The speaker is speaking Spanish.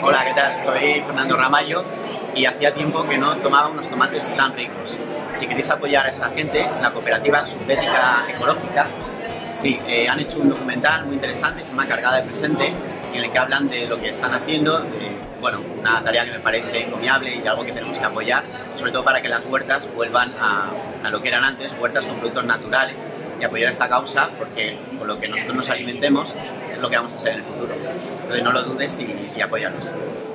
Hola, ¿qué tal? Soy Fernando Ramallo y hacía tiempo que no tomaba unos tomates tan ricos. Si queréis apoyar a esta gente, la cooperativa Subbética Ecológica, sí, han hecho un documental muy interesante, se llama Cargada de Presente, en el que hablan de lo que están haciendo, bueno, una tarea que me parece encomiable y algo que tenemos que apoyar, sobre todo para que las huertas vuelvan a lo que eran antes, huertas con productos naturales, y apoyar esta causa porque con lo que nosotros nos alimentemos es lo que vamos a ser en el futuro. Entonces no lo dudes y apóyanos.